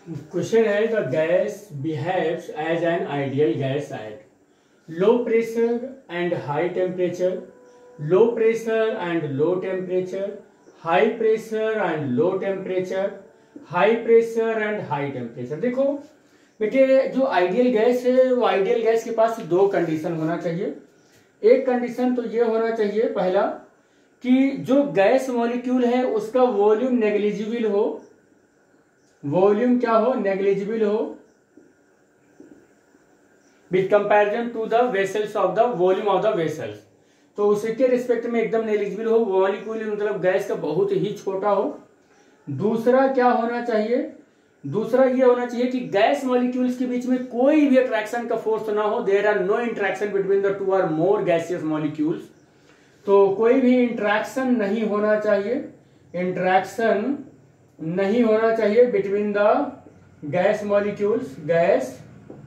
Question है the gas behaves as an ideal gas at low pressure and high temperature, low pressure and low temperature, high pressure and low temperature, high pressure and high temperature. देखो बेटे, जो ideal gas है वो ideal gas के पास दो condition होना चाहिए। एक कंडीशन तो ये होना चाहिए पहला कि जो गैस मॉलिक्यूल है उसका वॉल्यूम नेग्लिजिबल हो। वॉल्यूम क्या हो? नेग्लिजिबल हो with comparison to the vessels of the volume of the vessels. तो उसके रिस्पेक्ट में एकदम नेग्लिजिबल हो, मॉलिक्यूल मतलब गैस का बहुत ही छोटा हो। दूसरा क्या होना चाहिए? दूसरा ये होना चाहिए कि गैस मॉलिक्यूल्स के बीच में कोई भी अट्रैक्शन का फोर्स ना हो। There are no interaction between the two or more gaseous molecules. तो कोई भी इंटरेक्शन नहीं होना चाहिए, इंटरेक्शन नहीं होना चाहिए between the gas molecules. Gas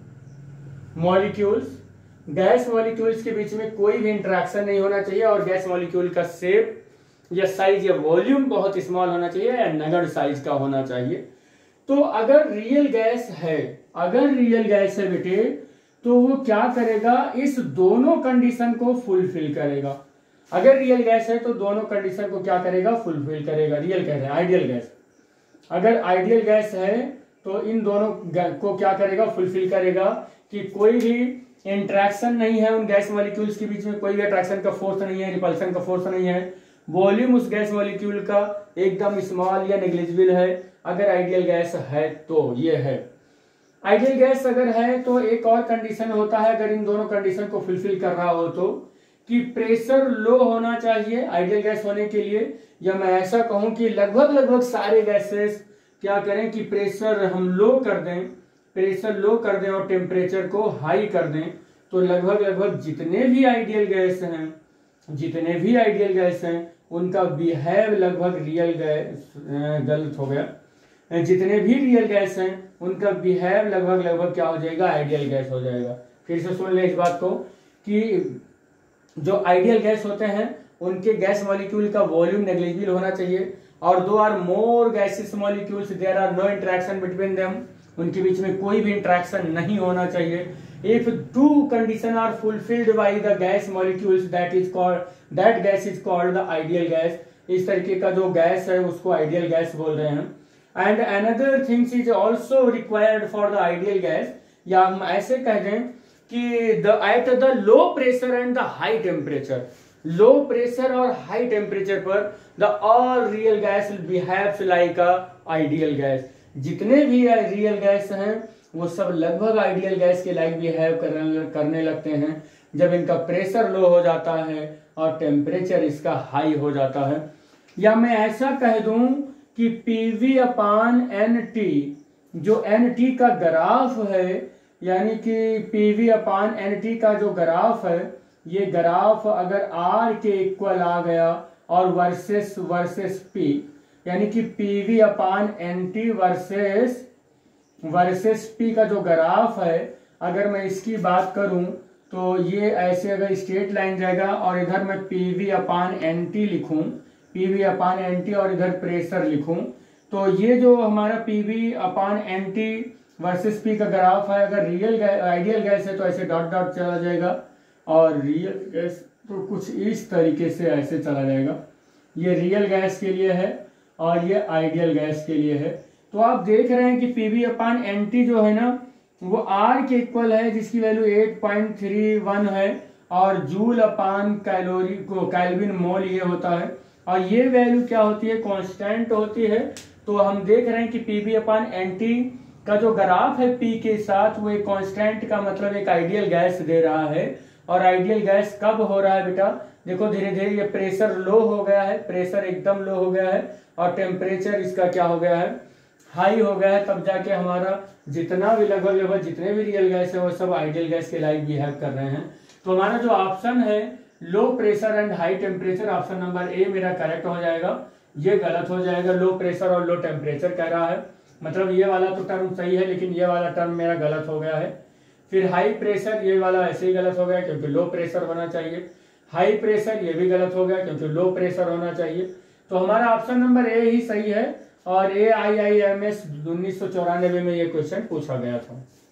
molecules के बीच में कोई भी इंटरेक्शन नहीं होना चाहिए और गैस मॉलिक्यूल का शेप या साइज या वॉल्यूम बहुत स्मॉल होना चाहिए या नगण्य साइज का होना चाहिए। तो अगर रियल गैस है बेटे, तो वो क्या करेगा? इस दोनों कंडीशन को फुलफिल करेगा। अगर रियल गैस है तो दोनों कंडीशन को क्या करेगा? फुलफिल करेगा। रियल गैस है, आइडियल गैस। अगर आइडियल गैस है तो इन दोनों को क्या करेगा? फुलफिल करेगा कि कोई भी इंट्रैक्शन नहीं है उन गैस मॉलिक्यूल्स के बीच में, कोई भी अट्रैक्शन का फोर्स नहीं है, रिपल्सन का फोर्स नहीं है, वॉल्यूम उस गैस मॉलिक्यूल का एकदम स्मॉल या नेग्लिजिबल है। अगर आइडियल गैस है तो ये है। आइडियल गैस अगर है तो एक और कंडीशन होता है, अगर इन दोनों कंडीशन को फुलफिल कर रहा हो तो, कि प्रेशर लो होना चाहिए आइडियल गैस होने के लिए। या मैं ऐसा कहूं कि लगभग सारे गैसेस क्या करें कि प्रेशर हम लो कर दें, प्रेशर लो कर दें और टेम्परेचर को हाई कर दें। तो लगभग जितने भी आइडियल गैस हैं उनका बिहेव लगभग रियल गैस, गलत हो गया, जितने भी रियल गैस हैं उनका बिहेव लगभग क्या हो जाएगा? आइडियल गैस हो जाएगा। फिर से सुन ले इस बात को कि जो आइडियल गैस होते हैं उनके गैस मॉलिक्यूल का वॉल्यूम नेग्लिजिबल होना चाहिए और दो or more gases molecules, there are no interaction between them, उनके बीच में कोई भी इंटरेक्शन नहीं होना चाहिए। If two condition are fulfilled by the gas molecules, that gas is called the ideal gas. इस तरीके का जो गैस है उसको आइडियल गैस बोल रहे हैं। And another things is also required for the ideal gas, या हम ऐसे कह दें कि at the low pressure and the high temperature, low pressure और हाई टेम्परेचर पर the all real gas behaves like a ideal gas. जितने भी रियल गैस हैं वो सब लगभग आइडियल गैस के लाइक बिहेव करने लगते हैं जब इनका प्रेशर लो हो जाता है और टेम्परेचर इसका हाई हो जाता है। या मैं ऐसा कह दूं कि PV अपान NT, जो NT का ग्राफ है, यानी कि PV अपान NT का जो ग्राफ है, ये ग्राफ अगर R के इक्वल आ गया और वर्सेस P, यानी कि PV upon NT versus P का जो ग्राफ है, अगर मैं इसकी बात करूं तो ये ऐसे अगर स्ट्रेट लाइन जाएगा और इधर मैं PV अपान NT लिखूं, PV अपान NT और इधर प्रेशर लिखूं, तो ये जो हमारा PV upon NT versus P का ग्राफ है, अगर आइडियल गैस है तो ऐसे डॉट डॉट चला जाएगा और रियल गैस तो कुछ इस तरीके से ऐसे चला जाएगा। ये रियल गैस के लिए है और ये आइडियल गैस के लिए है। तो आप देख रहे हैं कि PV अपान NT जो है ना वो R के इक्वल है, जिसकी वैल्यू 8.31 है और जूल अपान कैलोरी को केल्विन मोल ये होता है और ये वैल्यू क्या होती है? कांस्टेंट होती है। तो हम देख रहे हैं कि PV अपान NT का जो ग्राफ है P के साथ वो एक कांस्टेंट का मतलब एक आइडियल गैस दे रहा है। और आइडियल गैस कब हो रहा है बेटा? देखो धीरे धीरे ये प्रेशर लो हो गया है, प्रेशर एकदम लो हो गया है और टेम्परेचर इसका क्या हो गया है? हाई हो गया है। तब जाके हमारा जितना भी लगभग जितने भी रियल गैस है वो सब आइडियल गैस के लाइक बिहेव कर रहे हैं। तो हमारा जो ऑप्शन है low pressure and high temperature, option number A मेरा करेक्ट हो जाएगा। ये गलत हो जाएगा, लो प्रेशर और लो टेम्परेचर कह रहा है, मतलब ये वाला तो टर्म सही है लेकिन ये वाला टर्म मेरा गलत हो गया है। फिर हाई प्रेशर, ये वाला ऐसे ही गलत हो गया क्योंकि लो प्रेशर होना चाहिए। हाई प्रेशर ये भी गलत हो गया क्योंकि लो प्रेशर होना चाहिए। तो हमारा ऑप्शन नंबर ए ही सही है। और AIIMS 1994 में ये क्वेश्चन पूछा गया था।